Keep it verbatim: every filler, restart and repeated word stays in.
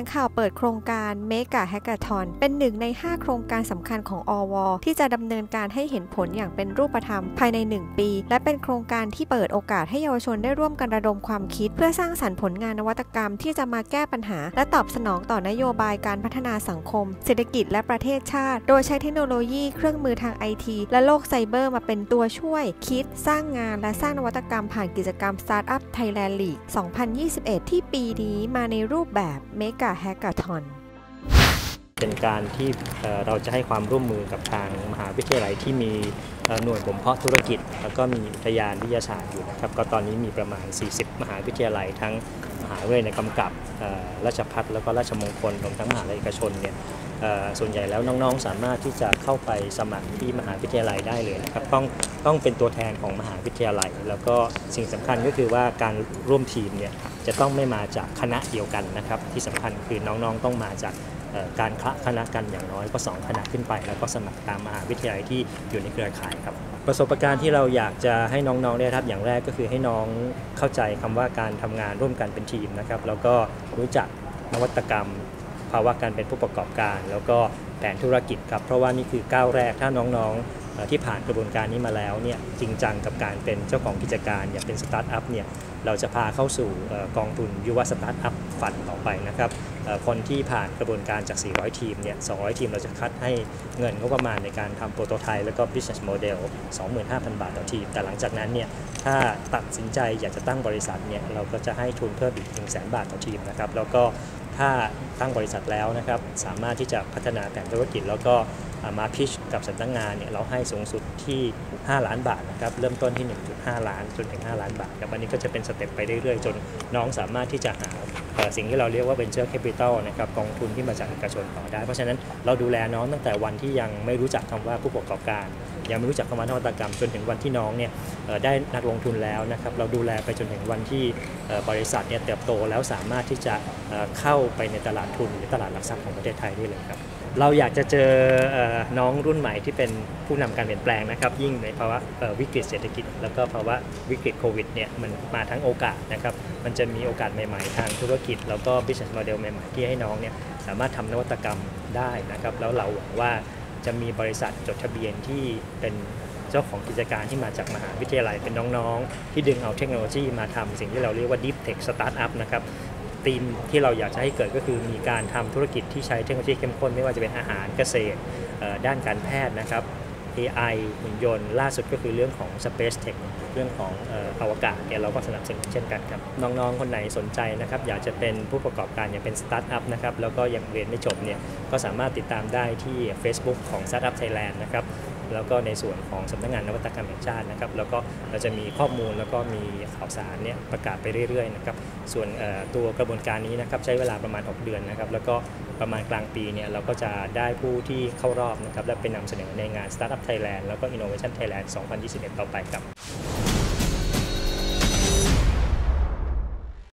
ข่าวเปิดโครงการ Mega Hackathon เป็นหนึ่งในห้าโครงการสำคัญของ อ ว ที่จะดำเนินการให้เห็นผลอย่างเป็นรูปธรรมภายในหนึ่งปีและเป็นโครงการที่เปิดโอกาสให้เยาวชนได้ร่วมกันระดมความคิดเพื่อสร้างสรรค์ผลงานนวัตกรรมที่จะมาแก้ปัญหาและตอบสนองต่อนโยบายการพัฒนาสังคมเศรษฐกิจและประเทศชาติโดยใช้เทคโนโลยีเครื่องมือทาง ไอ ที และโลกไซเบอร์มาเป็นตัวช่วยคิดสร้างงานและสร้างนวัตกรรมผ่านกิจกรรม Startup Thailand League สองพันยี่สิบเอ็ด ที่ปีนี้มาในรูปแบบ Mega Hackathon เป็นการที่เราจะให้ความร่วมมือกับทางมหาวิทยาลัยที่มีหน่วยบ่มเพาะธุรกิจแล้วก็มีอุทยานวิทยาศาสตร์อยู่นะครับก็ตอนนี้มีประมาณสี่สิบมหาวิทยาลัยทั้งมหาวิทยาลัยในกำกับราชภัฏแล้วก็ราชมงคลรวมทั้งมหาวิทยาลัยเอกชนเนี่ยส่วนใหญ่แล้วน้องๆสามารถที่จะเข้าไปสมัครที่มหาวิทยาลัยได้เลยนะครับต้องต้องเป็นตัวแทนของมหาวิทยาลัยแล้วก็สิ่งสำคัญก็คือว่าการร่วมทีมเนี่ยจะต้องไม่มาจากคณะเดียวกันนะครับที่สำคัญคือน้องๆต้องมาจากการคละคณะกันอย่างน้อยก็สองคณะขึ้นไปแล้วก็สมัครตามมหาวิทยาลัยที่อยู่ในเครือข่ายครับประสบการณ์ที่เราอยากจะให้น้องๆได้รับอย่างแรกก็คือให้น้องเข้าใจคำว่าการทำงานร่วมกันเป็นทีมนะครับแล้วก็รู้จักนวัตกรรมภาวะการเป็นผู้ประกอบการแล้วก็แผนธุรกิจครับเพราะว่านี่คือก้าวแรกถ้าน้องๆที่ผ่านกระบวนการนี้มาแล้วเนี่ยจริงจังกับการเป็นเจ้าของกิจการอยากเป็นสตาร์ทอัพเนี่ยเราจะพาเข้าสู่กองทุนยุวสตาร์ทอัพฟันต่อไปนะครับคนที่ผ่านกระบวนการจากสี่ร้อยทีมเนี่ยสองร้อยทีมเราจะคัดให้เงินงบประมาณในการทำโปรโตไทป์แล้วก็ business model สองหมื่นห้าพัน บาทต่อทีมแต่หลังจากนั้นเนี่ยถ้าตัดสินใจอยากจะตั้งบริษัทเนี่ยเราก็จะให้ทุนเพิ่มอีก หนึ่งแสน บาทต่อทีมนะครับแล้วก็ถ้าตั้งบริษัทแล้วนะครับสามารถที่จะพัฒนาแผนธุรกิจแล้วก็มาพิชกับสำนักงานเนี่ยเราให้สูงสุดที่ห้าล้านบาทนะครับเริ่มต้นที่ หนึ่งจุดห้า ล้านจนถึงห้าล้านบาทครับอันนี้ก็จะเป็นสเต็ปไปเรื่อยๆจนน้องสามารถที่จะหาสิ่งที่เราเรียกว่า venture capital นะครับกองทุนที่มาจากเอกชนต่อได้เพราะฉะนั้นเราดูแลน้องตั้งแต่วันที่ยังไม่รู้จักคำว่าผู้ประกอบการยังไม่รู้จักคำว่านวัตกรรมจนถึงวันที่น้องเนี่ยได้นักลงทุนแล้วนะครับเราดูแลไปจนถึงวันที่บริษัทเนี่ยเติบโตแล้วสามารถที่จะเข้าไปในตลาดทุนหรือตลาดหลักทรัพย์ของประเทศไทยได้เลยครับเราอยากจะเจอน้องรุ่นใหม่ที่เป็นผู้นำการเปลี่ยนแปลงนะครับยิ่งในภาวะวิกฤตเศรษฐกิจแล้วก็ภาวะวิกฤตโควิดเนี่ยมันมาทั้งโอกาสนะครับมันจะมีโอกาสใหม่ๆทางธุรกิจแล้วก็ business model ใหม่ๆที่ให้น้องเนี่ยสามารถทำนวัตกรรมได้นะครับแล้วเราหวังว่าจะมีบริษัทจดทะเบียนที่เป็นเจ้าของกิจการที่มาจากมหาวิทยาลัยเป็นน้องๆที่ดึงเอาเทคโนโลยีมาทำสิ่งที่เราเรียกว่า Deep Tech Startup นะครับธีมที่เราอยากจะให้เกิดก็คือมีการทำธุรกิจที่ใช้เทคโนโลยีเข้มข้นไม่ว่าจะเป็นอาหารเกษตรด้านการแพทย์นะครับ เอ ไอ หุ่นยนต์ล่าสุดก็คือเรื่องของ Space Tech เรื่องของอวกาศเนี่ยเราก็สนับสนุนเช่นกันครับน้องๆคนไหนสนใจนะครับอยากจะเป็นผู้ประกอบการอยากเป็นสตาร์ทอัพนะครับแล้วก็ยังเรียนไม่จบเนี่ยก็สามารถติดตามได้ที่ Facebook ของ Startup Thailand นะครับแล้วก็ในส่วนของสำนักงานนวัตกรรมแห่งชาตินะครับแล้วก็เราจะมีข้อมูลแล้วก็มีข่าวสารเนี่ยประกาศไปเรื่อยๆนะครับส่วนตัวกระบวนการนี้นะครับใช้เวลาประมาณหกเดือนนะครับแล้วก็ประมาณกลางปีเนี่ยเราก็จะได้ผู้ที่เข้ารอบนะครับและไปนำเสนอในงาน Startup Thailand แล้วก็ Innovation Thailand สองพันยี่สิบเอ็ดต่อไปครับ